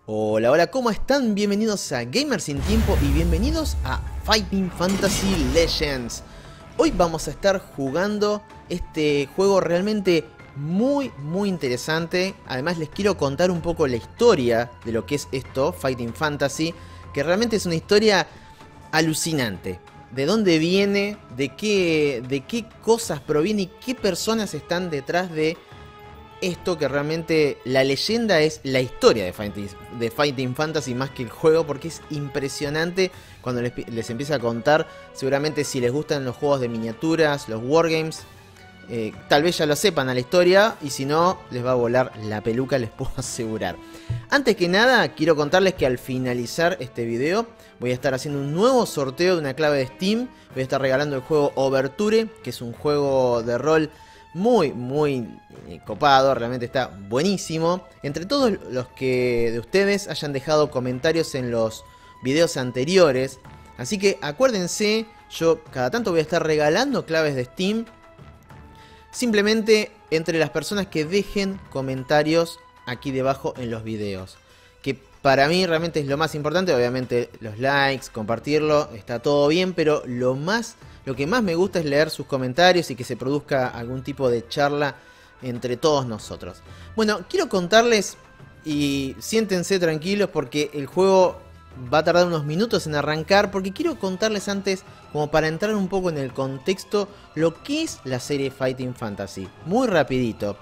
Hola, hola, ¿cómo están? Bienvenidos a Gamers Sin Tiempo y bienvenidos a Fighting Fantasy Legends. Hoy vamos a estar jugando este juego realmente muy interesante. Además les quiero contar un poco la historia de lo que es esto, Fighting Fantasy, que realmente es una historia alucinante. De dónde viene, de qué cosas proviene y qué personas están detrás de esto, que realmente la leyenda es la historia de Fighting Fantasy más que el juego, porque es impresionante cuando les empieza a contar. Seguramente si les gustan los juegos de miniaturas, los wargames, tal vez ya lo sepan a la historia, y si no, les va a volar la peluca, les puedo asegurar. Antes que nada, quiero contarles que al finalizar este video voy a estar haciendo un nuevo sorteo de una clave de Steam. Voy a estar regalando el juego Overture, que es un juego de rol muy copado, realmente está buenísimo. Entre todos los que de ustedes hayan dejado comentarios en los videos anteriores, así que acuérdense, yo cada tanto voy a estar regalando claves de Steam, simplemente entre las personas que dejen comentarios aquí debajo en los videos, que para mí realmente es lo más importante. Obviamente los likes, compartirlo, está todo bien, pero lo que más me gusta es leer sus comentarios y que se produzca algún tipo de charla entre todos nosotros. Bueno, quiero contarles, y siéntense tranquilos porque el juego va a tardar unos minutos en arrancar, porque quiero contarles antes, como para entrar un poco en el contexto, lo que es la serie Fighting Fantasy. Muy rapidito.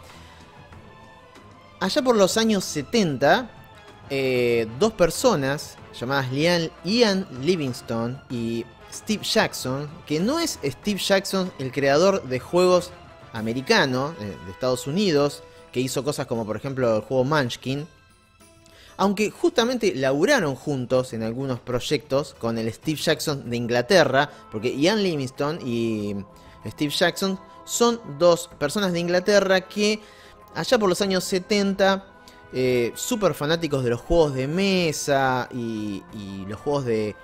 Allá por los años 70, dos personas llamadas Ian Livingstone y Steve Jackson, que no es Steve Jackson el creador de juegos americano de Estados Unidos, que hizo cosas como por ejemplo el juego Munchkin, aunque justamente laburaron juntos en algunos proyectos con el Steve Jackson de Inglaterra, porque Ian Livingstone y Steve Jackson son dos personas de Inglaterra que allá por los años 70, súper fanáticos de los juegos de mesa y los juegos de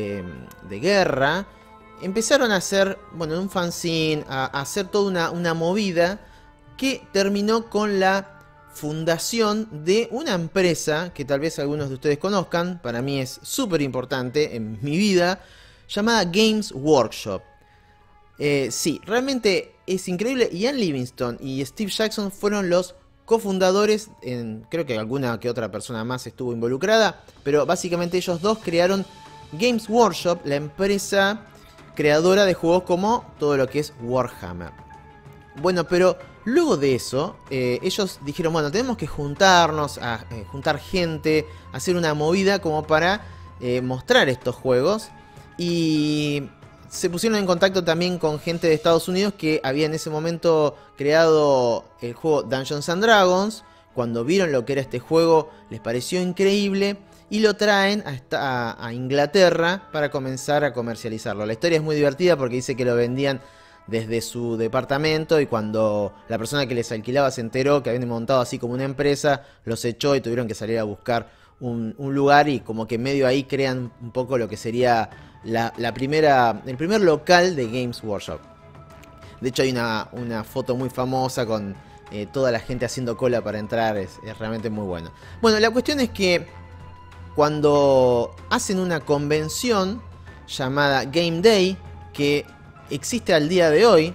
guerra, empezaron a hacer, bueno, un fanzine, a hacer toda una movida que terminó con la fundación de una empresa que tal vez algunos de ustedes conozcan. Para mí es súper importante en mi vida, llamada Games Workshop. Sí, realmente es increíble. Ian Livingstone y Steve Jackson fueron los cofundadores, creo que alguna que otra persona más estuvo involucrada, pero básicamente ellos dos crearon Games Workshop, la empresa creadora de juegos como todo lo que es Warhammer. Bueno, pero luego de eso, ellos dijeron, bueno, tenemos que juntarnos, juntar gente, hacer una movida como para mostrar estos juegos. Y se pusieron en contacto también con gente de Estados Unidos que había en ese momento creado el juego Dungeons and Dragons. Cuando vieron lo que era este juego, les pareció increíble y lo traen a Inglaterra para comenzar a comercializarlo. La historia es muy divertida porque dice que lo vendían desde su departamento, y cuando la persona que les alquilaba se enteró que habían montado así como una empresa, los echó y tuvieron que salir a buscar un lugar, y como que medio ahí crean un poco lo que sería el primer local de Games Workshop. De hecho hay una foto muy famosa con toda la gente haciendo cola para entrar, es realmente muy bueno. Bueno, la cuestión es que cuando hacen una convención llamada Game Day, que existe al día de hoy,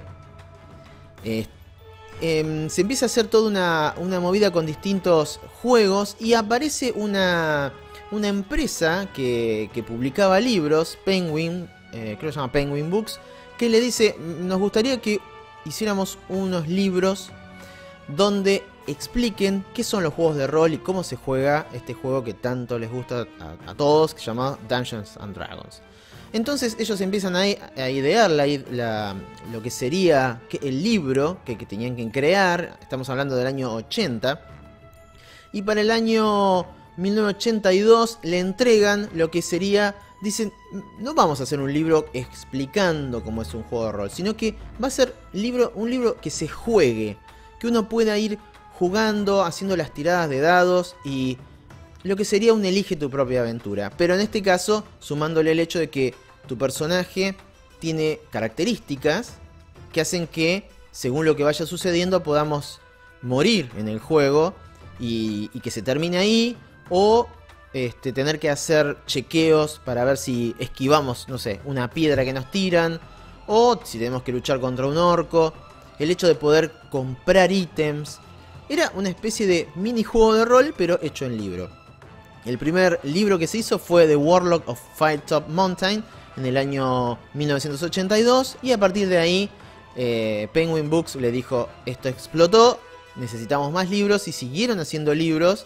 se empieza a hacer toda una movida con distintos juegos, y aparece una empresa que publicaba libros, Penguin, creo que se llama Penguin Books, que le dice, nos gustaría que hiciéramos unos libros donde expliquen qué son los juegos de rol y cómo se juega este juego que tanto les gusta a todos, que se llama Dungeons and Dragons. Entonces ellos empiezan a idear lo que sería el libro que tenían que crear. Estamos hablando del año 80. Y para el año 1982 le entregan lo que sería, dicen, no vamos a hacer un libro explicando cómo es un juego de rol, sino que va a ser un libro que se juegue, que uno pueda ir jugando, haciendo las tiradas de dados, y lo que sería un elige tu propia aventura. Pero en este caso, sumándole el hecho de que tu personaje tiene características que hacen que, según lo que vaya sucediendo, podamos morir en el juego y que se termine ahí, o tener que hacer chequeos para ver si esquivamos, no sé, una piedra que nos tiran, o si tenemos que luchar contra un orco. El hecho de poder comprar ítems. Era una especie de minijuego de rol, pero hecho en libro. El primer libro que se hizo fue The Warlock of Firetop Mountain en el año 1982. Y a partir de ahí, Penguin Books le dijo: esto explotó, necesitamos más libros. Y siguieron haciendo libros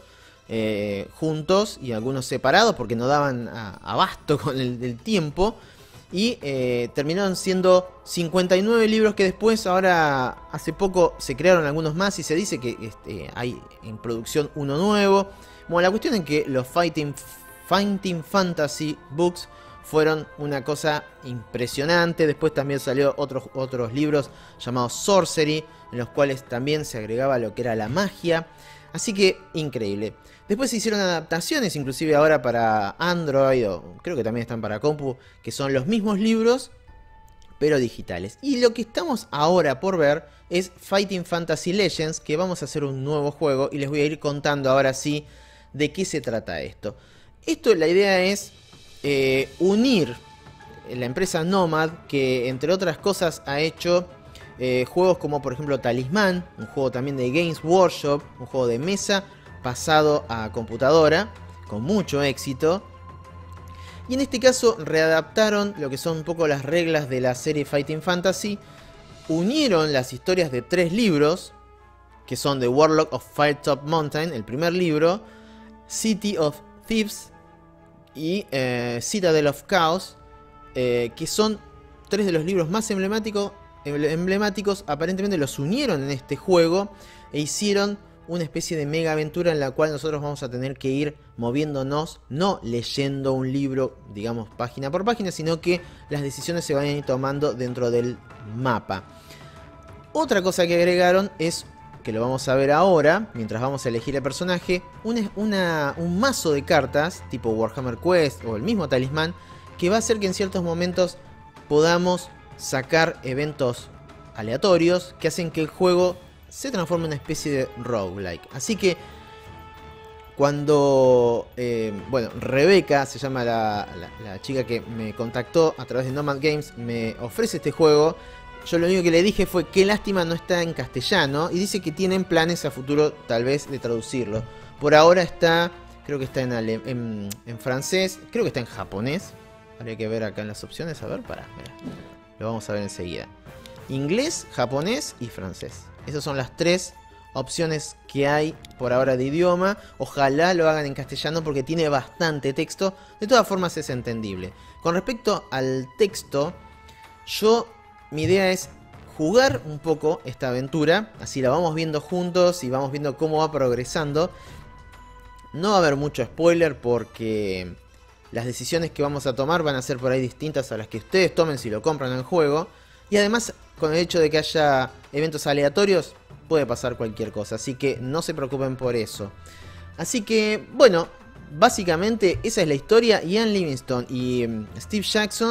juntos y algunos separados porque no daban abasto con el tiempo. Y terminaron siendo 59 libros que después, ahora hace poco se crearon algunos más y se dice que hay en producción uno nuevo. Bueno, la cuestión es que los Fighting Fantasy Books fueron una cosa impresionante. Después también salió otros libros llamados Sorcery, en los cuales también se agregaba lo que era la magia. Así que increíble. Después se hicieron adaptaciones, inclusive ahora para Android, o creo que también están para compu, que son los mismos libros, pero digitales. Y lo que estamos ahora por ver es Fighting Fantasy Legends, que vamos a hacer un nuevo juego y les voy a ir contando ahora sí de qué se trata esto. La idea es unir la empresa Nomad, que entre otras cosas ha hecho juegos como por ejemplo Talismán, un juego también de Games Workshop, un juego de mesa pasado a computadora, con mucho éxito. Y en este caso readaptaron lo que son un poco las reglas de la serie Fighting Fantasy. Unieron las historias de 3 libros, que son The Warlock of Firetop Mountain, el primer libro, City of Thieves y Citadel of Chaos, que son 3 de los libros más emblemáticos. Aparentemente los unieron en este juego e hicieron una especie de mega aventura en la cual nosotros vamos a tener que ir moviéndonos, no leyendo un libro, digamos, página por página, sino que las decisiones se van a ir tomando dentro del mapa. Otra cosa que agregaron es, que lo vamos a ver ahora, mientras vamos a elegir el personaje, un mazo de cartas, tipo Warhammer Quest o el mismo Talismán, que va a hacer que en ciertos momentos podamos sacar eventos aleatorios que hacen que el juego se transforme en una especie de roguelike. Así que cuando Rebeca, se llama la chica que me contactó a través de Nomad Games, me ofrece este juego, yo lo único que le dije fue: qué lástima no está en castellano, y dice que tienen planes a futuro tal vez de traducirlo. Por ahora está, creo que está en francés, creo que está en japonés. Habría que ver acá en las opciones, a ver, mirá, lo vamos a ver enseguida. Inglés, japonés y francés. Esas son las 3 opciones que hay por ahora de idioma. Ojalá lo hagan en castellano porque tiene bastante texto. De todas formas es entendible. Con respecto al texto, mi idea es jugar un poco esta aventura. Así la vamos viendo juntos y vamos viendo cómo va progresando. No va a haber mucho spoiler porque las decisiones que vamos a tomar van a ser por ahí distintas a las que ustedes tomen si lo compran en el juego. Y además, con el hecho de que haya eventos aleatorios, puede pasar cualquier cosa. Así que no se preocupen por eso. Así que, bueno, básicamente esa es la historia. Ian Livingstone y Steve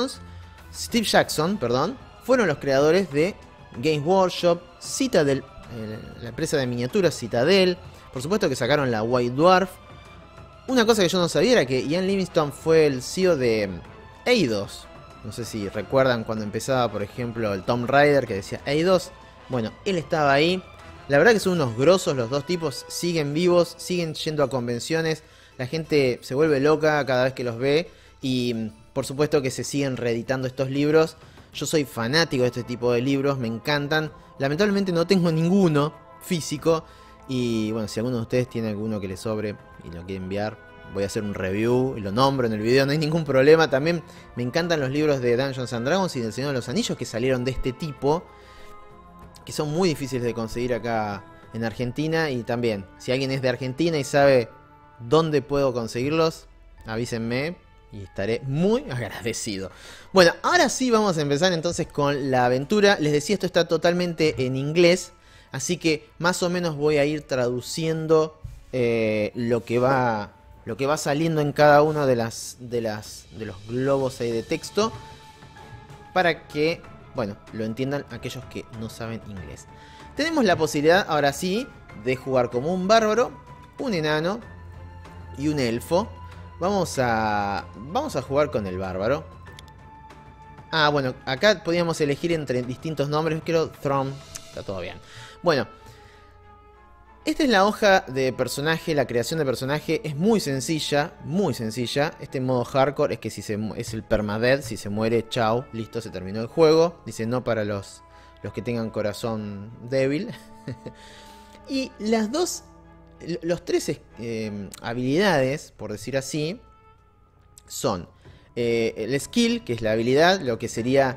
Jackson, fueron los creadores de Games Workshop, Citadel, la empresa de miniaturas Citadel. Por supuesto que sacaron la White Dwarf. Una cosa que yo no sabía era que Ian Livingstone fue el CEO de Eidos. No sé si recuerdan cuando empezaba, por ejemplo, el Tomb Raider que decía Eidos. Bueno, él estaba ahí. La verdad que son unos grosos los dos tipos. Siguen vivos, siguen yendo a convenciones. La gente se vuelve loca cada vez que los ve. Y por supuesto que se siguen reeditando estos libros. Yo soy fanático de este tipo de libros, me encantan. Lamentablemente no tengo ninguno físico. Y bueno, si alguno de ustedes tiene alguno que le sobre y lo quiere enviar, voy a hacer un review y lo nombro en el video, no hay ningún problema. También me encantan los libros de Dungeons and Dragons y del Señor de los Anillos que salieron de este tipo, que son muy difíciles de conseguir acá en Argentina. Y también, si alguien es de Argentina y sabe dónde puedo conseguirlos, avísenme y estaré muy agradecido. Bueno, ahora sí vamos a empezar entonces con la aventura. Les decía, esto está totalmente en inglés, así que más o menos voy a ir traduciendo lo que va saliendo en cada uno de los globos ahí de texto, para que, bueno, lo entiendan aquellos que no saben inglés. Tenemos la posibilidad, ahora sí, de jugar como un bárbaro, un enano y un elfo. Vamos a jugar con el bárbaro. Ah, bueno, acá podíamos elegir entre distintos nombres. Quiero Throm. Está todo bien. Bueno, esta es la hoja de personaje. La creación de personaje es muy sencilla. Muy sencilla. Este modo hardcore es que si es el permadeath. Si se muere, chao. Listo, se terminó el juego. Dice no para los que tengan corazón débil. Y los tres habilidades, por decir así, son el skill, que es la habilidad, lo que sería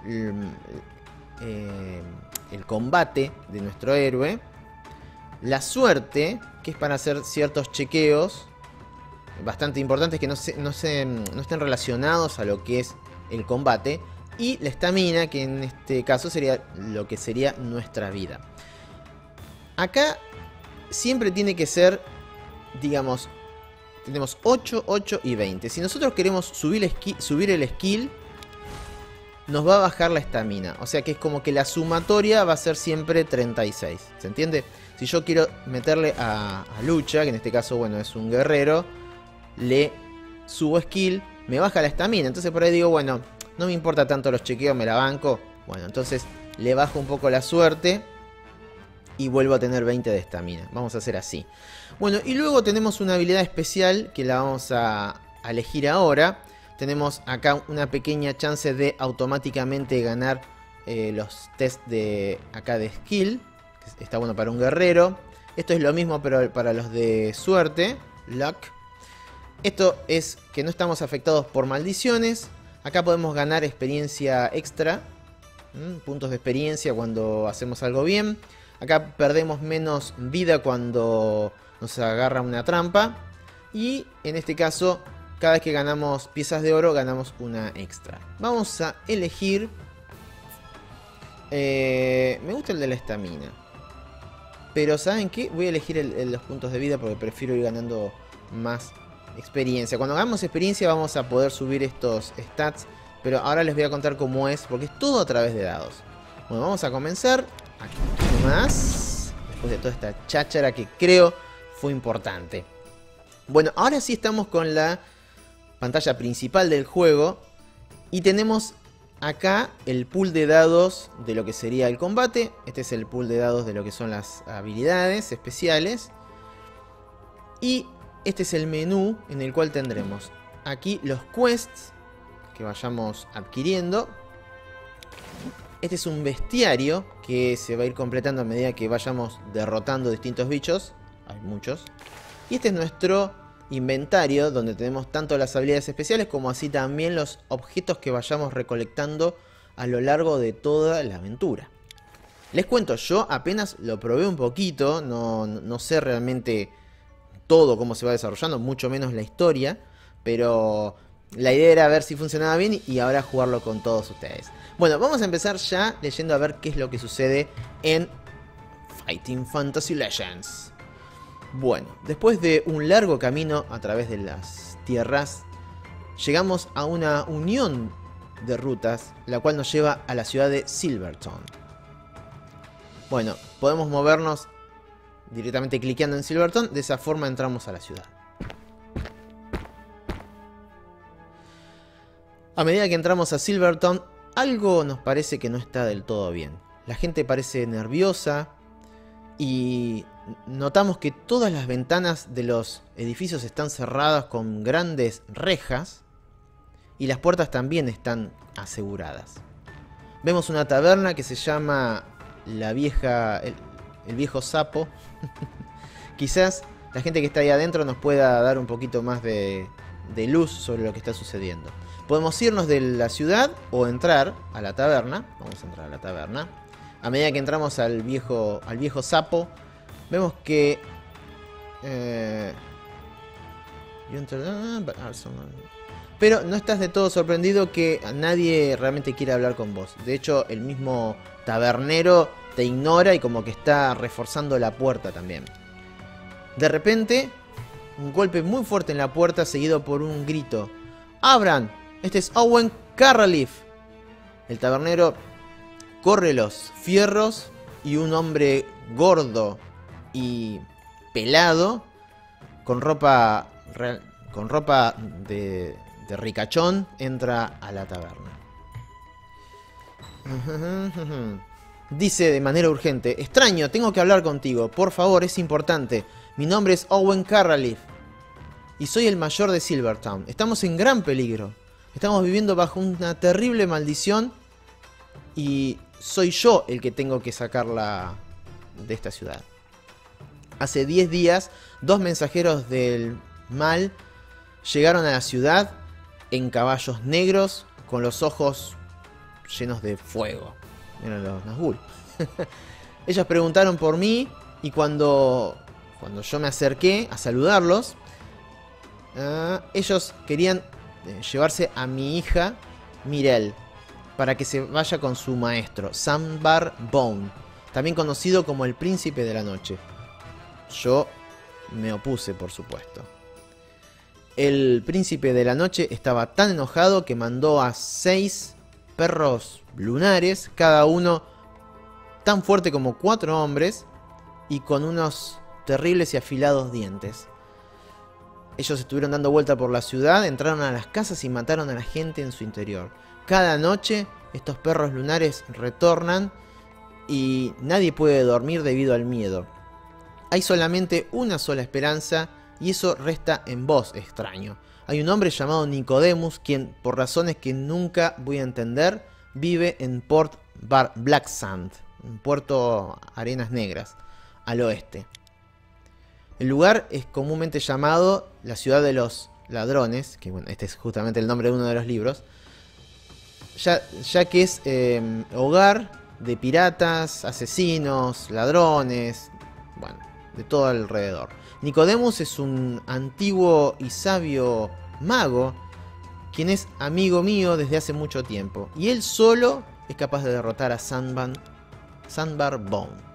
el combate de nuestro héroe. La suerte, que es para hacer ciertos chequeos bastante importantes que no estén relacionados a lo que es el combate. Y la estamina, que en este caso sería lo que sería nuestra vida. Acá siempre tiene que ser, digamos, tenemos 8, 8 y 20. Si nosotros queremos subir el skill, nos va a bajar la estamina. O sea que es como que la sumatoria va a ser siempre 36. ¿Se entiende? Si yo quiero meterle a lucha, que en este caso, bueno, es un guerrero, le subo skill, me baja la estamina. Entonces por ahí digo, bueno, no me importa tanto los chequeos, me la banco. Bueno, entonces le bajo un poco la suerte y vuelvo a tener 20 de estamina. Vamos a hacer así. Bueno, y luego tenemos una habilidad especial que la vamos a elegir ahora. Tenemos acá una pequeña chance de automáticamente ganar los test de skill. Está bueno para un guerrero. Esto es lo mismo pero para los de suerte, luck. Esto es que no estamos afectados por maldiciones. Acá podemos ganar experiencia extra. Puntos de experiencia cuando hacemos algo bien. Acá perdemos menos vida cuando nos agarra una trampa. Y en este caso, cada vez que ganamos piezas de oro, ganamos una extra. Vamos a elegir... me gusta el de la estamina. Pero ¿saben qué? Voy a elegir los puntos de vida porque prefiero ir ganando más experiencia. Cuando ganamos experiencia vamos a poder subir estos stats. Pero ahora les voy a contar cómo es, porque es todo a través de dados. Bueno, vamos a comenzar. Aquí más. Después de toda esta cháchara que creo fue importante. Bueno, ahora sí estamos con la pantalla principal del juego. Y tenemos acá el pool de dados de lo que sería el combate. Este es el pool de dados de lo que son las habilidades especiales. Y este es el menú en el cual tendremos aquí los quests que vayamos adquiriendo. Este es un bestiario que se va a ir completando a medida que vayamos derrotando distintos bichos. Hay muchos. Y este es nuestro inventario, donde tenemos tanto las habilidades especiales como así también los objetos que vayamos recolectando a lo largo de toda la aventura. Les cuento, yo apenas lo probé un poquito, no sé realmente todo cómo se va desarrollando, mucho menos la historia, pero la idea era ver si funcionaba bien y ahora jugarlo con todos ustedes. Bueno, vamos a empezar ya leyendo a ver qué es lo que sucede en Fighting Fantasy Legends. Bueno, después de un largo camino a través de las tierras, llegamos a una unión de rutas, la cual nos lleva a la ciudad de Silverton. Bueno, podemos movernos directamente cliqueando en Silverton, de esa forma entramos a la ciudad. A medida que entramos a Silverton, algo nos parece que no está del todo bien. La gente parece nerviosa y notamos que todas las ventanas de los edificios están cerradas con grandes rejas y las puertas también están aseguradas. Vemos una taberna que se llama el viejo sapo. Quizás la gente que está ahí adentro nos pueda dar un poquito más de luz sobre lo que está sucediendo. Podemos irnos de la ciudad o entrar a la taberna. Vamos a entrar a la taberna. A medida que entramos al viejo sapo, vemos que... pero no estás de todo sorprendido que nadie realmente quiere hablar con vos. De hecho, el mismo tabernero te ignora y como que está reforzando la puerta también. De repente, un golpe muy fuerte en la puerta seguido por un grito. ¡Abran! Este es Owen Carraliff. El tabernero corre los fierros y un hombre gordo y pelado, con ropa con ropa de ricachón entra a la taberna. Dice de manera urgente: extraño, tengo que hablar contigo. Por favor, es importante. Mi nombre es Owen Carraliff y soy el mayor de Silvertown. Estamos en gran peligro. Estamos viviendo bajo una terrible maldición y soy yo el que tengo que sacarla de esta ciudad. Hace 10 días, 2 mensajeros del mal llegaron a la ciudad en caballos negros con los ojos llenos de fuego. Eran los Nazgûl. Ellos preguntaron por mí y cuando yo me acerqué a saludarlos, ellos querían llevarse a mi hija Mirel para que se vaya con su maestro, Sambar Bone, también conocido como el Príncipe de la Noche. Yo me opuse, por supuesto. El Príncipe de la Noche estaba tan enojado que mandó a 6 perros lunares, cada uno tan fuerte como 4 hombres y con unos terribles y afilados dientes. Ellos estuvieron dando vuelta por la ciudad, entraron a las casas y mataron a la gente en su interior. Cada noche estos perros lunares retornan y nadie puede dormir debido al miedo. Hay solamente una sola esperanza y eso resta en vos, extraño. Hay un hombre llamado Nicodemus quien, por razones que nunca voy a entender, vive en Port Blacksand, en Puerto Arenas Negras, al oeste. El lugar es comúnmente llamado la ciudad de los ladrones, que bueno, este es justamente el nombre de uno de los libros, ya que es hogar de piratas, asesinos, ladrones, bueno, de todo alrededor. Nicodemus es un antiguo y sabio mago, quien es amigo mío desde hace mucho tiempo, y él solo es capaz de derrotar a Sambar Bone.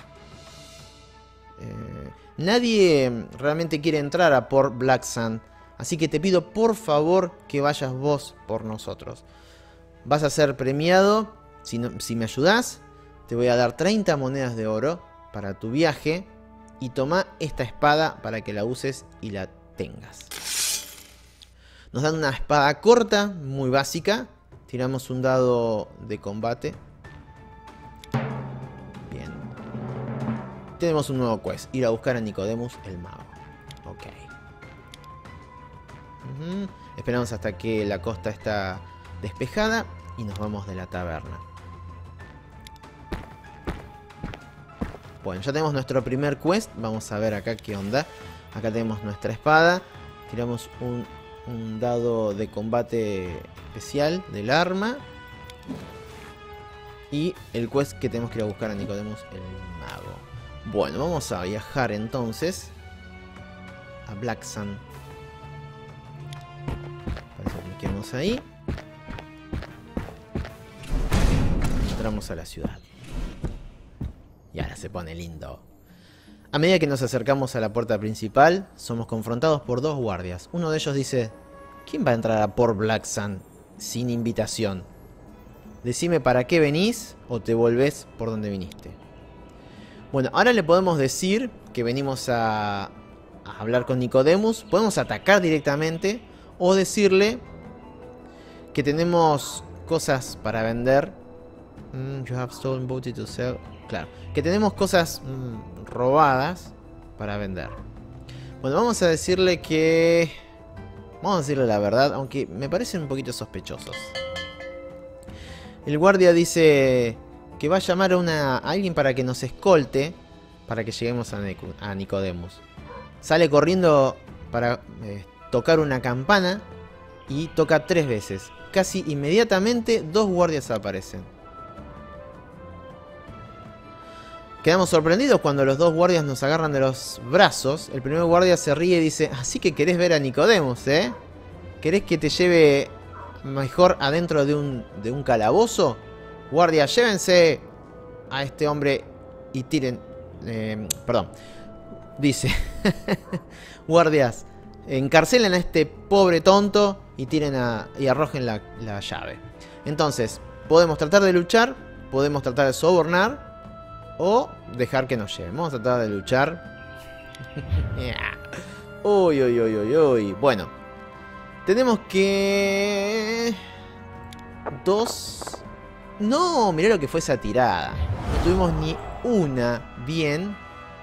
Nadie realmente quiere entrar a Port Blacksand, así que te pido por favor que vayas vos por nosotros. Vas a ser premiado si me ayudás. Te voy a dar 30 monedas de oro para tu viaje y toma esta espada para que la uses y la tengas. Nos dan una espada corta, muy básica. Tiramos un dado de combate. Bien. Tenemos un nuevo quest. Ir a buscar a Nicodemus el mago. Ok. Esperamos hasta que la costa está despejada y nos vamos de la taberna. Bueno, ya tenemos nuestro primer quest. Vamos a ver acá qué onda. Acá tenemos nuestra espada. Tiramos un dado de combate especial del arma. Y el quest que tenemos que ir a buscar a Nicodemus el mago. Bueno, vamos a viajar entonces a Blacksand. Parece que nos quedamos ahí. Entramos a la ciudad. Y ahora se pone lindo. A medida que nos acercamos a la puerta principal, somos confrontados por 2 guardias. Uno de ellos dice: ¿quién va a entrar a Port Blacksand sin invitación? Decime para qué venís o te volvés por donde viniste. Bueno, ahora le podemos decir que venimos a hablar con Nicodemus. Podemos atacar directamente o decirle que tenemos cosas para vender. You have stolen booty to sell. Claro, que tenemos cosas robadas para vender. Bueno, vamos a decirle que... Vamos a decirle la verdad, aunque me parecen un poquito sospechosos. El guardia dice que va a llamar a alguien para que nos escolte para que lleguemos a Nicodemus. Sale corriendo para tocar una campana y toca 3 veces. Casi inmediatamente 2 guardias aparecen. Quedamos sorprendidos cuando los 2 guardias nos agarran de los brazos. El primer guardia se ríe y dice: así que querés ver a Nicodemus, ¿eh? ¿Querés que te lleve mejor adentro de un calabozo? Guardia, llévense a este hombre y tiren... perdón. Dice: guardias, encarcelen a este pobre tonto y tiren y arrojen la llave. Entonces, podemos tratar de luchar, podemos tratar de sobornar o dejar que nos lleven. Vamos a tratar de luchar. Uy, uy, uy, uy, uy. Bueno, Tenemos que... 2... No, mirá lo que fue esa tirada. No tuvimos ni una bien.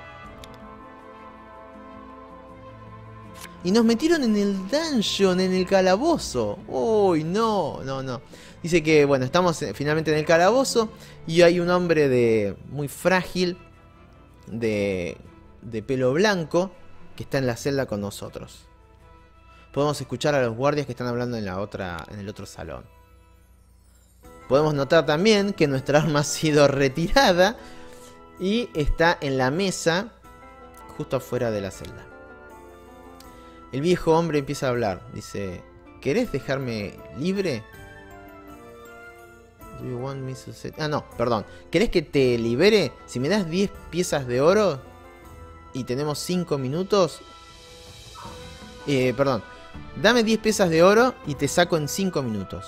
Y nos metieron en el dungeon, en el calabozo. Uy, no, no, no. Dice que, bueno, estamos finalmente en el calabozo. Y hay un hombre muy frágil, de pelo blanco, que está en la celda con nosotros. Podemos escuchar a los guardias que están hablando en el otro salón. Podemos notar también que nuestra arma ha sido retirada y está en la mesa justo afuera de la celda. El viejo hombre empieza a hablar. Dice, ¿querés dejarme libre? Do you want me to set... Ah, no, perdón. ¿Querés que te libere? Si me das 10 piezas de oro y tenemos 5 minutos... perdón. Dame 10 piezas de oro y te saco en 5 minutos.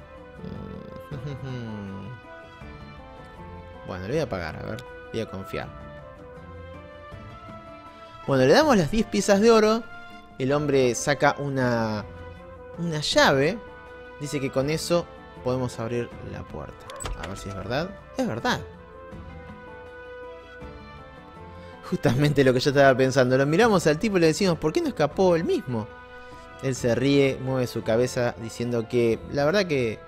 Bueno, le voy a pagar, a ver. Voy a confiar. Bueno, le damos las 10 piezas de oro. El hombre saca una llave. Dice que con eso podemos abrir la puerta. A ver si es verdad. Es verdad. Justamente lo que yo estaba pensando. Lo miramos al tipo y le decimos, ¿por qué no escapó él mismo? Él se ríe, mueve su cabeza diciendo que la verdad que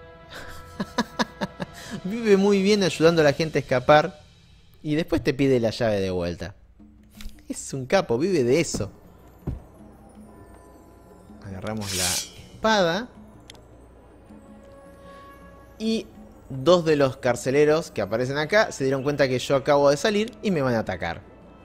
vive muy bien ayudando a la gente a escapar y después te pide la llave de vuelta. Es un capo, vive de eso. Agarramos la espada y 2 de los carceleros que aparecen acá se dieron cuenta que yo acabo de salir y me van a atacar.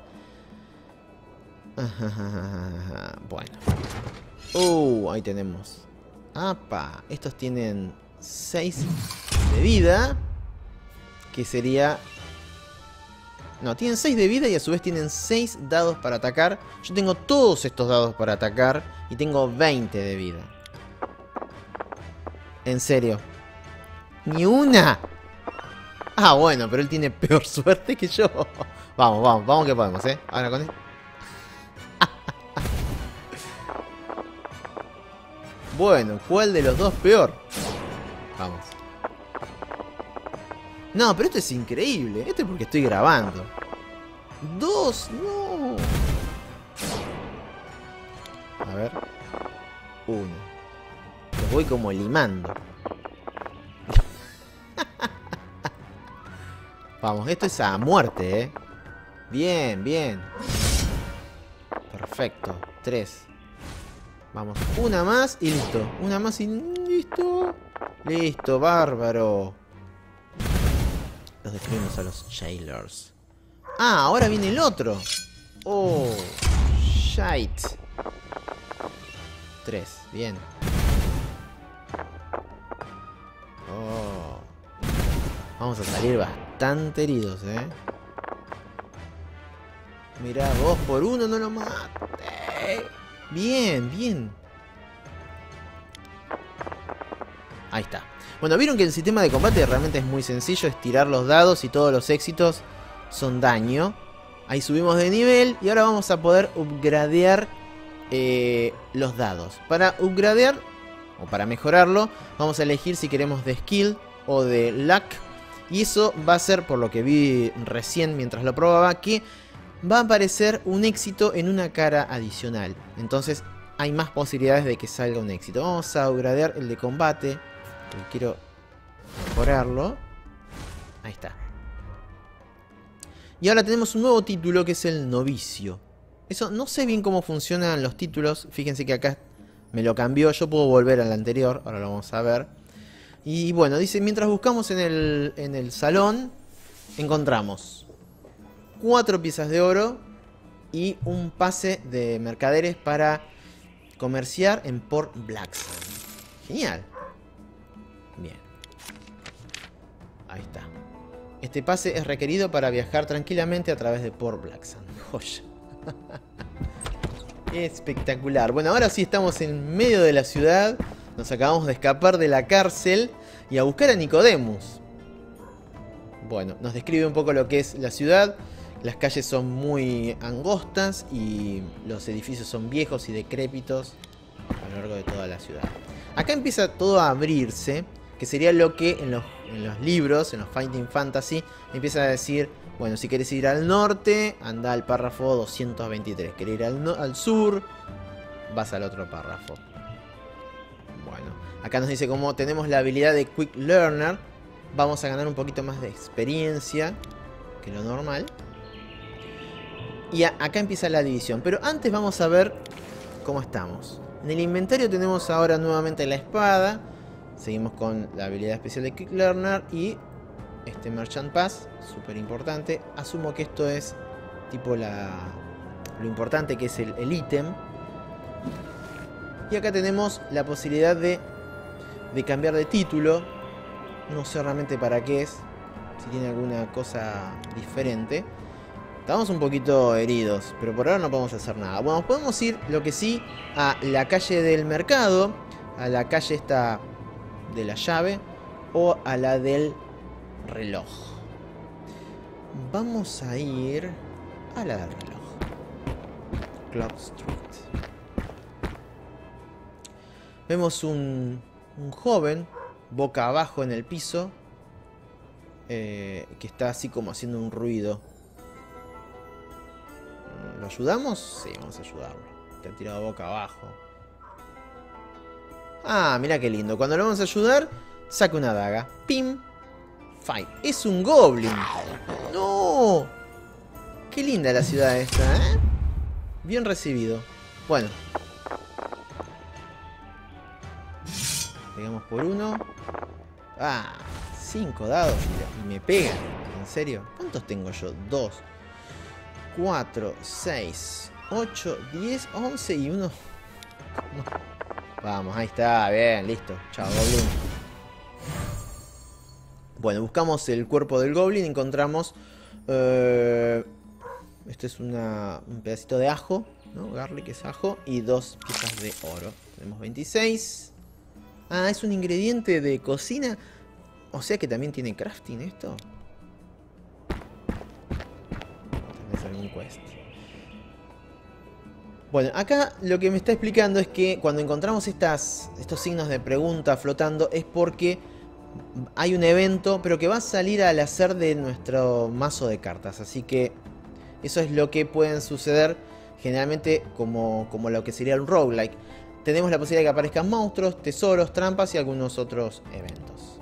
Bueno. Ahí tenemos. ¡Apa! Estos tienen 6 de vida. Que sería... No, tienen 6 de vida y a su vez tienen 6 dados para atacar. Yo tengo todos estos dados para atacar y tengo 20 de vida. En serio. ¡Ni una! Ah, bueno, pero él tiene peor suerte que yo. Vamos, vamos, vamos que podemos, ¿eh? Ahora con esto. Bueno, ¿cuál de los dos peor? Vamos. No, pero esto es increíble. Esto es porque estoy grabando. 2, no. A ver. 1. Los voy como limando. Vamos, esto es a muerte, ¿eh? Bien, bien. Perfecto. 3. Vamos, una más y listo. Una más y listo. Listo, bárbaro. Los destruimos a los jailers. Ah, ahora viene el otro. Oh, shite. 3, bien. Oh. Vamos a salir bastante heridos, ¿eh? Mirá, 2 por 1 no lo maté. Bien, bien. Ahí está. Bueno, vieron que el sistema de combate realmente es muy sencillo. Es tirar los dados y todos los éxitos son daño. Ahí subimos de nivel y ahora vamos a poder upgradear los dados. Para upgradear o para mejorarlo, vamos a elegir si queremos de skill o de luck. Y eso va a ser, por lo que vi recién mientras lo probaba, que va a aparecer un éxito en una cara adicional. Entonces hay más posibilidades de que salga un éxito. Vamos a upgradear el de combate. Quiero mejorarlo. Ahí está. Y ahora tenemos un nuevo título que es el novicio. Eso no sé bien cómo funcionan los títulos. Fíjense que acá me lo cambió. Yo puedo volver al anterior. Ahora lo vamos a ver. Y bueno, dice, mientras buscamos en el salón, encontramos 4 piezas de oro y un pase de mercaderes para comerciar en Port Blackstone. Genial. Bien. Ahí está. Este pase es requerido para viajar tranquilamente a través de Port Blackstone. Joya. Espectacular. Bueno, ahora sí estamos en medio de la ciudad. Nos acabamos de escapar de la cárcel y a buscar a Nicodemus. Bueno, nos describe un poco lo que es la ciudad. Las calles son muy angostas y los edificios son viejos y decrépitos. a lo largo de toda la ciudad. Acá empieza todo a abrirse, que sería lo que en los libros, en los Fighting Fantasy, empieza a decir, bueno, si querés ir al norte, anda al párrafo 223. Querés ir al sur, vas al otro párrafo. Bueno, acá nos dice como tenemos la habilidad de Quick Learner, vamos a ganar un poquito más de experiencia que lo normal. Y acá empieza la división, pero antes vamos a ver cómo estamos. En el inventario tenemos ahora nuevamente la espada. Seguimos con la habilidad especial de Quick Learner y este Merchant Pass, súper importante. Asumo que esto es tipo lo importante que es el ítem. Y acá tenemos la posibilidad de cambiar de título. No sé realmente para qué es, si tiene alguna cosa diferente. Estamos un poquito heridos, pero por ahora no podemos hacer nada. Bueno, podemos ir, lo que sí, a la calle del mercado, a la calle esta de la llave o a la del reloj. Vamos a ir a la del reloj. Clock Street. Vemos un joven boca abajo en el piso que está así como haciendo un ruido. ¿Lo ayudamos? Sí, vamos a ayudarlo. Está tirado boca abajo. Ah, mira qué lindo. Cuando lo vamos a ayudar, saca una daga. Pim. Fight. Es un goblin. ¡No! Qué linda la ciudad esta, ¿eh? Bien recibido. Bueno. Pegamos por uno. Ah, 5 dados. Y me pegan. ¿En serio? ¿Cuántos tengo yo? 2, 4, 6, 8, 10, 11 y 1. Vamos, ahí está, bien, listo. Chao, goblin. Bueno, buscamos el cuerpo del goblin. Encontramos este es un pedacito de ajo, ¿no? Garlic es ajo. Y 2 piezas de oro. Tenemos 26. Ah, es un ingrediente de cocina. O sea que también tiene crafting esto. Tenés algún quest. Bueno, acá lo que me está explicando es que cuando encontramos estos signos de pregunta flotando es porque hay un evento, pero que va a salir al hacer de nuestro mazo de cartas. Así que eso es lo que pueden suceder generalmente como lo que sería un roguelike. Tenemos la posibilidad de que aparezcan monstruos, tesoros, trampas y algunos otros eventos.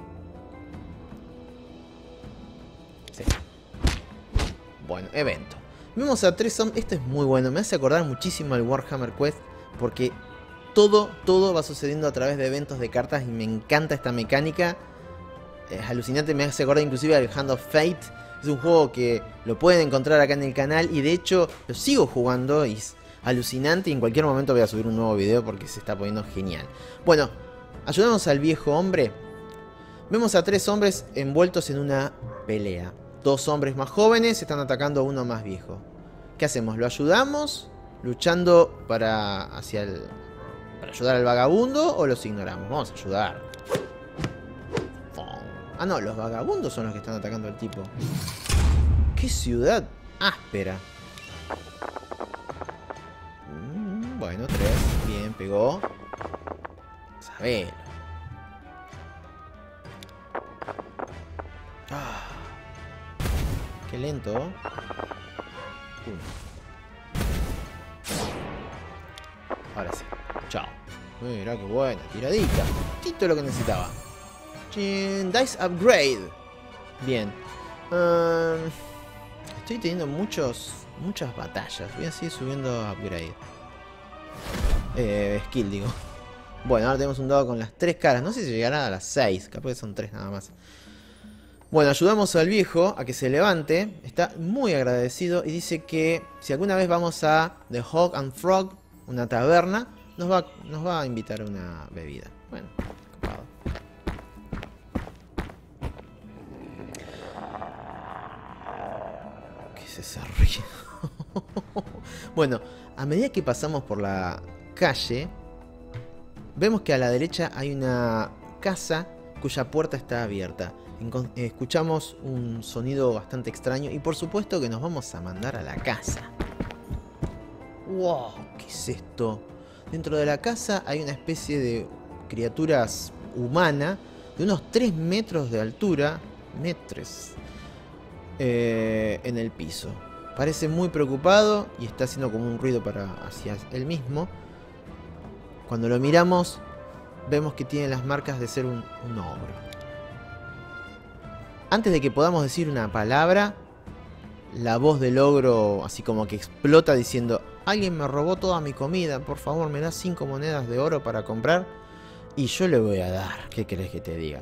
Sí. Bueno, evento. Vemos a 3 zombies. Esto es muy bueno. Me hace acordar muchísimo al Warhammer Quest. Porque todo va sucediendo a través de eventos de cartas. Y me encanta esta mecánica. Es alucinante. Me hace acordar inclusive al Hand of Fate. Es un juego que lo pueden encontrar acá en el canal. Y de hecho lo sigo jugando. Y es alucinante. Y en cualquier momento voy a subir un nuevo video. Porque se está poniendo genial. Bueno, ayudamos al viejo hombre. Vemos a 3 hombres envueltos en una pelea. 2 hombres más jóvenes están atacando a uno más viejo. ¿Qué hacemos? ¿Lo ayudamos? ¿Luchando para ayudar al vagabundo? ¿O los ignoramos? Vamos a ayudar. Ah, no, los vagabundos son los que están atacando al tipo. ¡Qué ciudad áspera! Bueno, 3. Bien, pegó. Sabelo. Ah. Qué lento. 1. Ahora sí. Chao. Mira qué buena. Tiradita. Tito lo que necesitaba. Dice upgrade. Bien. Estoy teniendo muchas batallas. Voy a seguir subiendo upgrade. Skill, digo. Bueno, ahora tenemos un dado con las 3 caras. No sé si llegará a las 6. Capaz que son 3 nada más. Bueno, ayudamos al viejo a que se levante. Está muy agradecido y dice que si alguna vez vamos a The Hog and Frog, una taberna, nos va a invitar a una bebida. Bueno, copado. ¿Qué es ese ruido? Bueno, a medida que pasamos por la calle, vemos que a la derecha hay una casa cuya puerta está abierta. Escuchamos un sonido bastante extraño y por supuesto que nos vamos a mandar a la casa. ¡Wow! ¿Qué es esto? Dentro de la casa hay una especie de criaturas humana de unos 3 metros de altura, metros, en el piso. Parece muy preocupado y está haciendo como un ruido hacia él mismo. Cuando lo miramos, vemos que tiene las marcas de ser un ogro. Antes de que podamos decir una palabra, la voz del ogro así como que explota diciendo: alguien me robó toda mi comida, por favor me das 5 monedas de oro para comprar y yo le voy a dar. ¿Qué querés que te diga?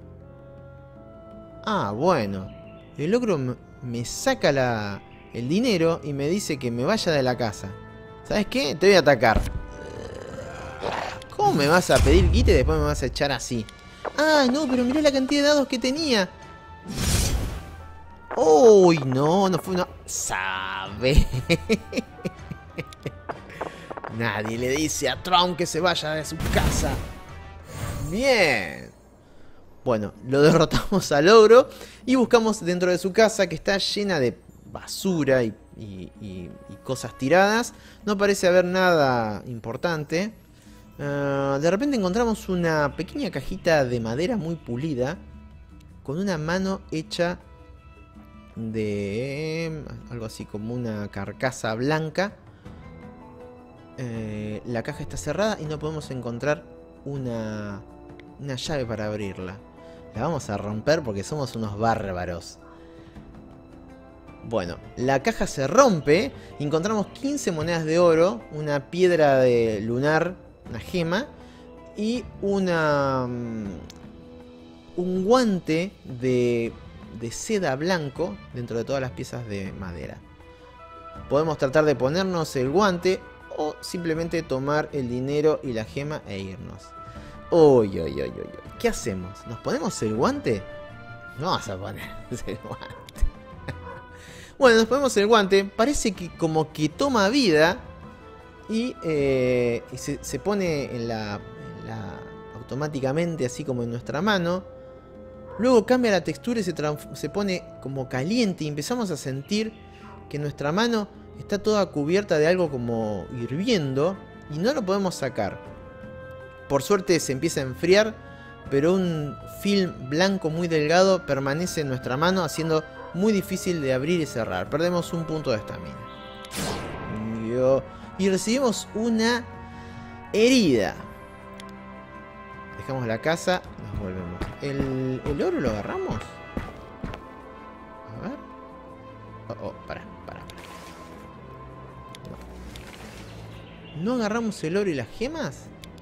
Ah, bueno. El ogro me saca el dinero y me dice que me vaya de la casa. ¿Sabes qué? Te voy a atacar. ¿Cómo me vas a pedir quite y después me vas a echar así? Ah, no, pero mirá la cantidad de dados que tenía. Uy, no, no fue una... Sabe. Nadie le dice a Trump que se vaya de su casa. Bien. Bueno, lo derrotamos al ogro y buscamos dentro de su casa, que está llena de basura y cosas tiradas. No parece haber nada importante. De repente encontramos una pequeña cajita de madera muy pulida con una mano hecha de algo así como una carcasa blanca. La caja está cerrada y no podemos encontrar una llave para abrirla. La vamos a romper porque somos unos bárbaros. Bueno, la caja se rompe. Encontramos 15 monedas de oro, una piedra de lunar, una gema y un guante de seda blanco dentro de todas las piezas de madera. Podemos tratar de ponernos el guante o simplemente tomar el dinero y la gema e irnos. Uy. ¿Qué hacemos? ¿Nos ponemos el guante? No vas a poner el guante. Bueno, nos ponemos el guante. Parece que como que toma vida y se pone automáticamente así como en nuestra mano. Luego cambia la textura y se pone como caliente y empezamos a sentir que nuestra mano está toda cubierta de algo como hirviendo y no lo podemos sacar. Por suerte se empieza a enfriar, pero un film blanco muy delgado permanece en nuestra mano, haciendo muy difícil de abrir y cerrar. Perdemos un punto de estamina. Y recibimos una herida. Dejamos la casa, nos volvemos. ¿El oro lo agarramos? A ver. Pará. ¿No agarramos el oro y las gemas?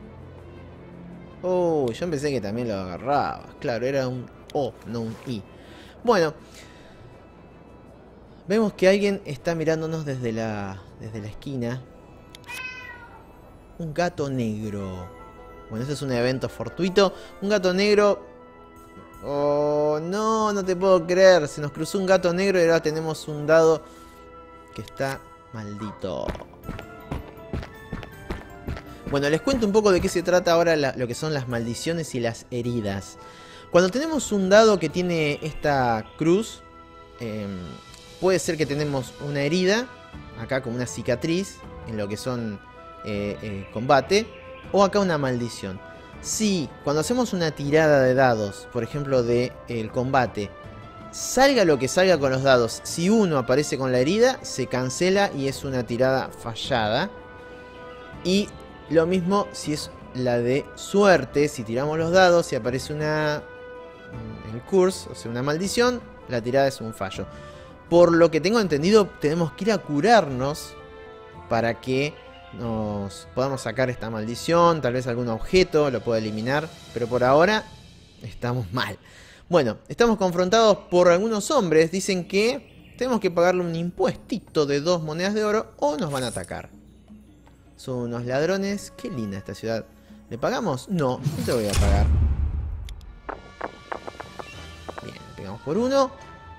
Oh, yo pensé que también lo agarrabas. Claro, era un O, no un I. Bueno. Vemos que alguien está mirándonos desde la esquina. Un gato negro. Bueno, ese es un evento fortuito. Un gato negro. Oh, no te puedo creer. Se nos cruzó un gato negro y ahora tenemos un dado que está maldito. Bueno, les cuento un poco de qué se trata ahora lo que son las maldiciones y las heridas. Cuando tenemos un dado que tiene esta cruz, puede ser que tenemos una herida, acá como una cicatriz, en lo que son combate, o acá una maldición. Si cuando hacemos una tirada de dados, por ejemplo de el combate, salga lo que salga con los dados, si uno aparece con la herida, se cancela y es una tirada fallada. Y lo mismo si es la de suerte, si tiramos los dados, si aparece el curse, o sea una maldición, la tirada es un fallo. Por lo que tengo entendido, tenemos que ir a curarnos para que nos podamos sacar esta maldición. Tal vez algún objeto lo pueda eliminar, pero por ahora estamos mal. Bueno, estamos confrontados por algunos hombres. Dicen que tenemos que pagarle un impuestito de 2 monedas de oro o nos van a atacar. Son unos ladrones. Qué linda esta ciudad. ¿Le pagamos? No te voy a pagar. Bien, le pegamos por uno.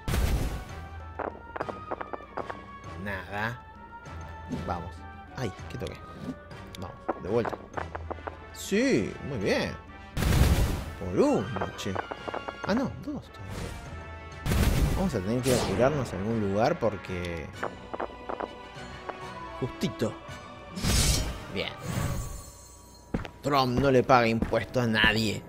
Nada. Vamos. Ay, ¿qué toqué? Vamos, de vuelta. Sí, muy bien. Por uno, che. Ah, no, 2 todavía. Vamos a tener que ir a curarnos en algún lugar porque... Justito. Bien. Trump no le paga impuestos a nadie.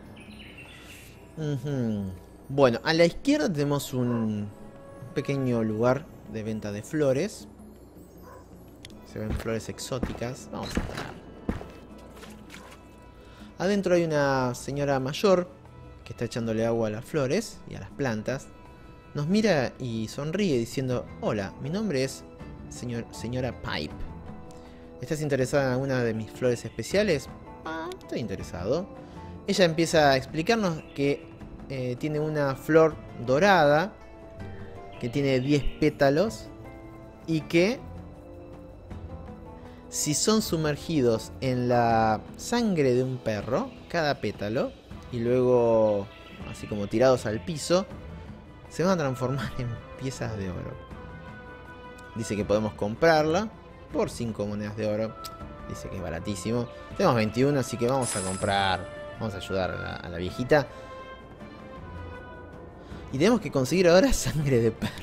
Bueno, a la izquierda tenemos un pequeño lugar de venta de flores. Se ven flores exóticas. Vamos a entrar. Adentro hay una señora mayor que está echándole agua a las flores y a las plantas. Nos mira y sonríe diciendo: hola, mi nombre es señora Pipe. ¿Estás interesada en alguna de mis flores especiales? Ah, estoy interesado. Ella empieza a explicarnos que tiene una flor dorada que tiene 10 pétalos y que si son sumergidos en la sangre de un perro, cada pétalo, y luego así como tirados al piso, se van a transformar en piezas de oro. Dice que podemos comprarla por 5 monedas de oro. Dice que es baratísimo. Tenemos 21, así que vamos a comprar. Vamos a ayudar a la viejita. Y tenemos que conseguir ahora sangre de perro.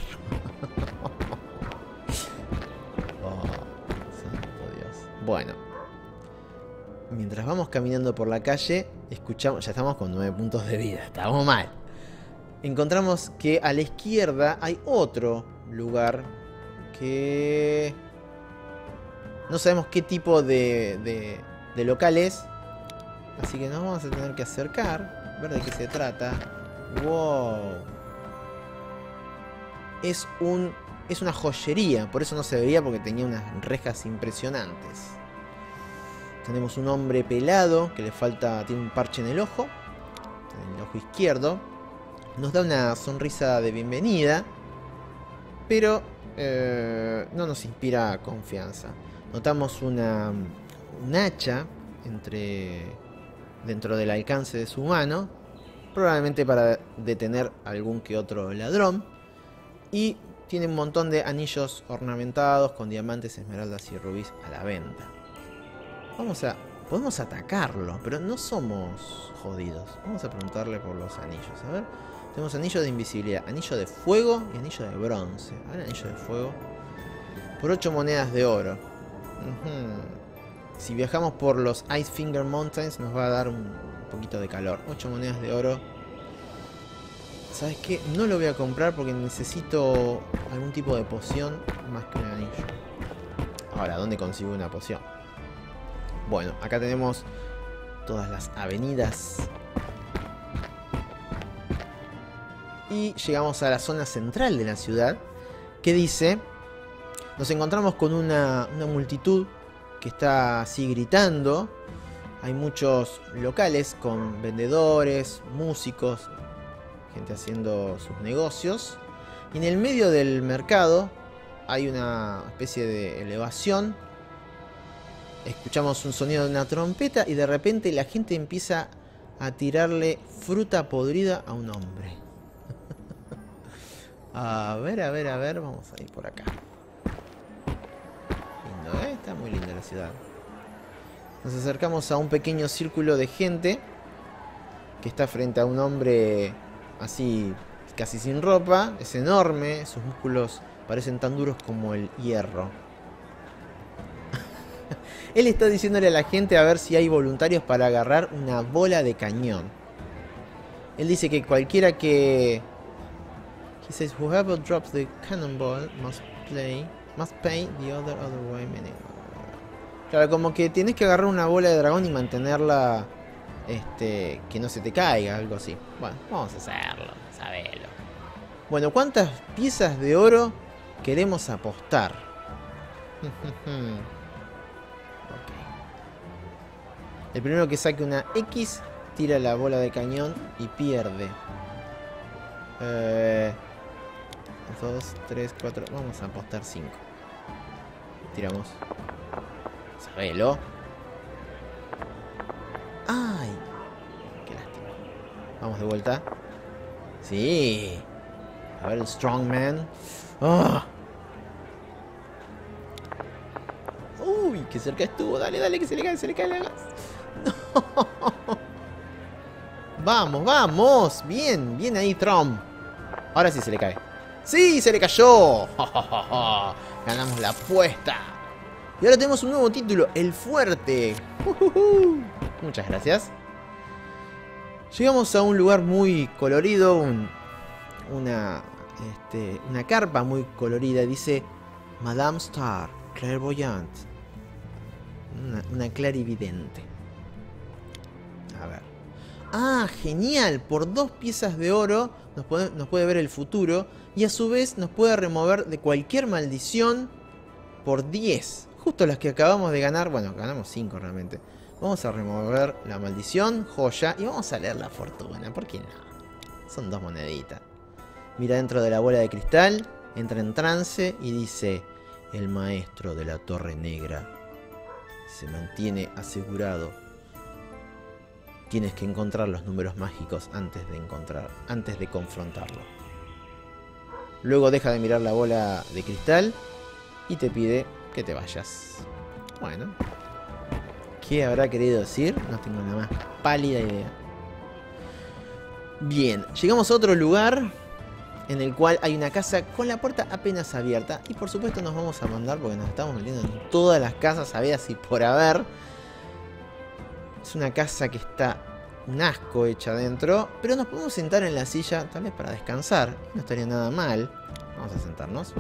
Oh, santo Dios. Bueno. Mientras vamos caminando por la calle, escuchamos... Ya estamos con 9 puntos de vida. Estamos mal. Encontramos que a la izquierda hay otro lugar que... no sabemos qué tipo de local es. Así que nos vamos a tener que acercar. A ver de qué se trata. Wow. Es una joyería. Por eso no se veía, porque tenía unas rejas impresionantes. Tenemos un hombre pelado que le falta... tiene un parche en el ojo. En el ojo izquierdo. Nos da una sonrisa de bienvenida. Pero no nos inspira confianza. Notamos un hacha dentro del alcance de su mano, probablemente para detener algún que otro ladrón, y tiene un montón de anillos ornamentados con diamantes, esmeraldas y rubíes a la venta. Podemos atacarlo, pero no somos jodidos. Vamos a preguntarle por los anillos. A ver, tenemos anillo de invisibilidad, anillo de fuego y anillo de bronce. A ver, anillo de fuego por 8 monedas de oro. Si viajamos por los Icefinger Mountains nos va a dar un poquito de calor. 8 monedas de oro. ¿Sabes qué? No lo voy a comprar porque necesito algún tipo de poción más que un anillo. Ahora, ¿dónde consigo una poción? Bueno, acá tenemos todas las avenidas. Y llegamos a la zona central de la ciudad, que dice... Nos encontramos con una multitud que está así gritando. Hay muchos locales con vendedores, músicos, gente haciendo sus negocios. Y en el medio del mercado hay una especie de elevación. Escuchamos un sonido de una trompeta y de repente la gente empieza a tirarle fruta podrida a un hombre. A ver, vamos a ir por acá. Está muy linda la ciudad. Nos acercamos a un pequeño círculo de gente que está frente a un hombre así casi sin ropa. Es enorme, sus músculos parecen tan duros como el hierro. Él está diciéndole a la gente a ver si hay voluntarios para agarrar una bola de cañón. Él dice que cualquiera que... He says, whoever drops the cannonball must pay the other way money. Claro, como que tienes que agarrar una bola de dragón y mantenerla que no se te caiga, algo así. Bueno, vamos a hacerlo, sabelo. Bueno, ¿cuántas piezas de oro queremos apostar? Okay. El primero que saque una X tira la bola de cañón y pierde. 2, 3, 4. Vamos a apostar 5. Tiramos. Sabelo. ¡Ay! Qué lástima. Vamos de vuelta. Sí. A ver el Strongman. ¡Oh! ¡Uy! ¡Qué cerca estuvo! Dale, dale, que se le cae la gas. ¡No! ¡Vamos, vamos! Bien, bien ahí, Trump. Ahora sí se le cae. ¡Sí! ¡Se le cayó! Ganamos la apuesta. Y ahora tenemos un nuevo título, El Fuerte. Muchas gracias. Llegamos a un lugar muy colorido, una carpa muy colorida. Dice Madame Star, clairvoyante. Una clarividente. A ver. Ah, genial. Por 2 piezas de oro nos puede ver el futuro. Y a su vez nos puede remover de cualquier maldición por 10. Justo las que acabamos de ganar. Bueno, ganamos 5 realmente. Vamos a remover la maldición, joya. Y vamos a leer la fortuna. ¿Por qué no? Son 2 moneditas. Mira dentro de la bola de cristal. Entra en trance y dice: el maestro de la Torre Negra se mantiene asegurado. Tienes que encontrar los números mágicos antes de confrontarlo. Luego deja de mirar la bola de cristal y te pide que te vayas. Bueno, ¿qué habrá querido decir? No tengo la más pálida idea. Bien, llegamos a otro lugar en el cual hay una casa con la puerta apenas abierta. Y por supuesto nos vamos a mandar porque nos estamos metiendo en todas las casas habidas y por haber. Es una casa que está un asco hecha adentro. Pero nos podemos sentar en la silla, tal vez para descansar. No estaría nada mal. Vamos a sentarnos.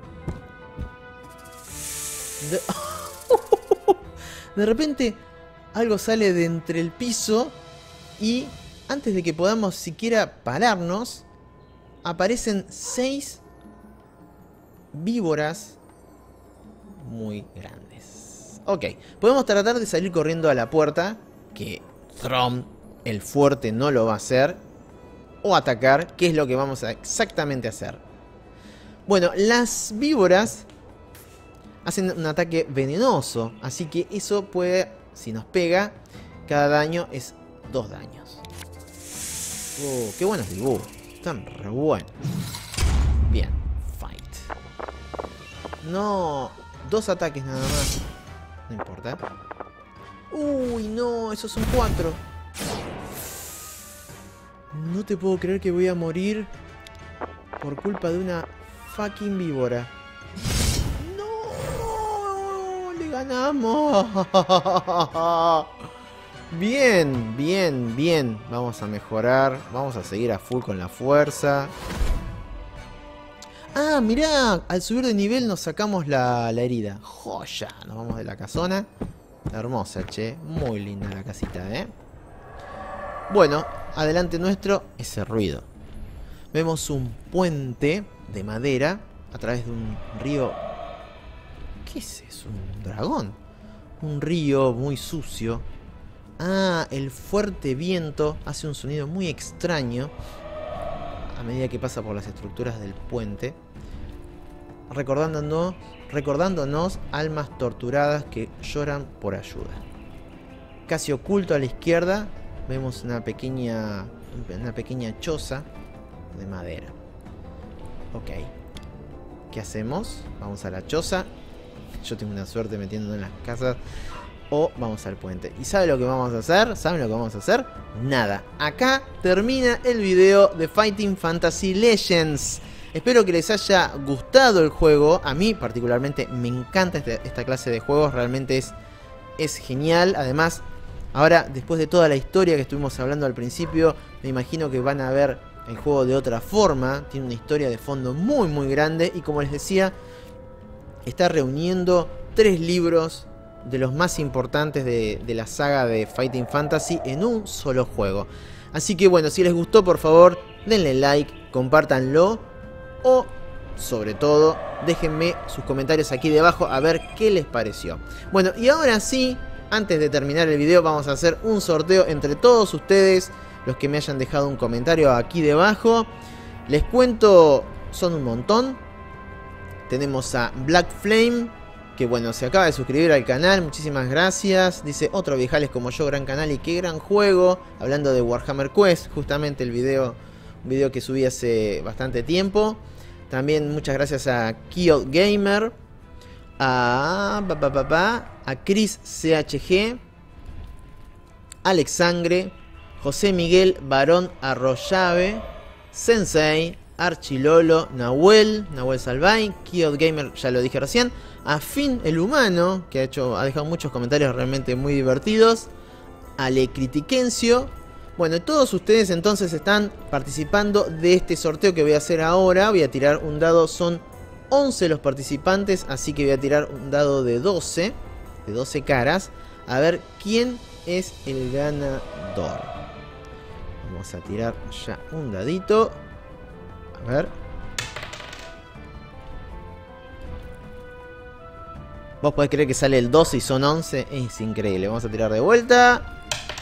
De repente algo sale de entre el piso. Y antes de que podamos siquiera pararnos, aparecen 6 víboras muy grandes. Ok, podemos tratar de salir corriendo a la puerta, que Throm, el fuerte, no lo va a hacer. O atacar, que es lo que vamos a exactamente hacer. Bueno, las víboras hacen un ataque venenoso, así que eso puede, si nos pega, cada daño es 2 daños. Qué buenos dibujos. Están re buenos. Bien, fight. No, 2 ataques nada más. No importa. Uy, no, esos son 4. No te puedo creer que voy a morir por culpa de una fucking víbora. No, le ganamos. Bien, bien, bien. Vamos a mejorar. Vamos a seguir a full con la fuerza. Ah, mirá. Al subir de nivel nos sacamos la herida. Joya. Nos vamos de la casona. Hermosa, che. Muy linda la casita, ¿eh? Bueno, adelante nuestro, ese ruido. Vemos un puente de madera a través de un río. ¿Qué es eso? ¿Un dragón? Un río muy sucio. Ah, el fuerte viento hace un sonido muy extraño a medida que pasa por las estructuras del puente, recordándonos almas torturadas que lloran por ayuda. Casi oculto a la izquierda vemos una pequeña choza de madera. Ok, ¿qué hacemos? Vamos a la choza. Yo tengo una suerte metiéndonos en las casas. O vamos al puente. ¿Y saben lo que vamos a hacer? ¿Saben lo que vamos a hacer? Nada. Acá termina el video de Fighting Fantasy Legends. Espero que les haya gustado el juego. A mí particularmente me encanta esta clase de juegos. Realmente es genial. Además, ahora después de toda la historia que estuvimos hablando al principio, me imagino que van a ver el juego de otra forma. Tiene una historia de fondo muy muy grande. Y como les decía, está reuniendo 3 libros de los más importantes de la saga de Fighting Fantasy en un solo juego. Así que bueno, si les gustó, por favor, denle like, compártanlo o, sobre todo, déjenme sus comentarios aquí debajo a ver qué les pareció. Bueno, y ahora sí, antes de terminar el video, vamos a hacer un sorteo entre todos ustedes, los que me hayan dejado un comentario aquí debajo. Les cuento, son un montón. Tenemos a Black Flame, que bueno, se acaba de suscribir al canal, muchísimas gracias. Dice: otro viejales como yo, gran canal y qué gran juego. Hablando de Warhammer Quest, justamente un video que subí hace bastante tiempo. También muchas gracias a Kill Gamer, a Chris CHG, Alex Sangre, José Miguel Barón Arroyave, Sensei, Archilolo, Nahuel Salvay, Kiod Gamer, ya lo dije recién, Afin el Humano, que ha dejado muchos comentarios realmente muy divertidos, Ale Critiquencio. Bueno, todos ustedes entonces están participando de este sorteo que voy a hacer ahora. Voy a tirar un dado, son 11 los participantes, así que voy a tirar un dado de 12 caras, a ver quién es el ganador. Vamos a tirar ya un dadito. A ver. Vos podés creer que sale el 12 y son 11. Es increíble. Vamos a tirar de vuelta.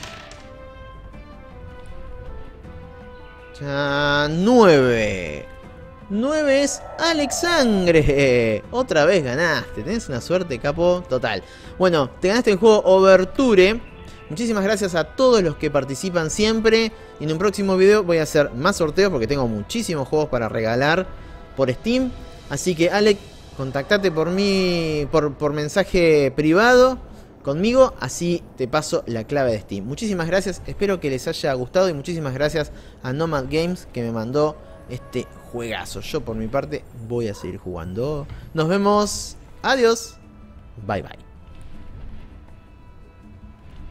Ya, 9. 9 es Alexandre. Otra vez ganaste. Tenés una suerte, capo, total. Bueno, te ganaste el juego Overture. Muchísimas gracias a todos los que participan siempre. Y en un próximo video voy a hacer más sorteos porque tengo muchísimos juegos para regalar por Steam. Así que, Alex, contactate por mí, por mensaje privado conmigo, así te paso la clave de Steam. Muchísimas gracias, espero que les haya gustado y muchísimas gracias a Nomad Games que me mandó este juegazo. Yo por mi parte voy a seguir jugando. Nos vemos, adiós, bye bye.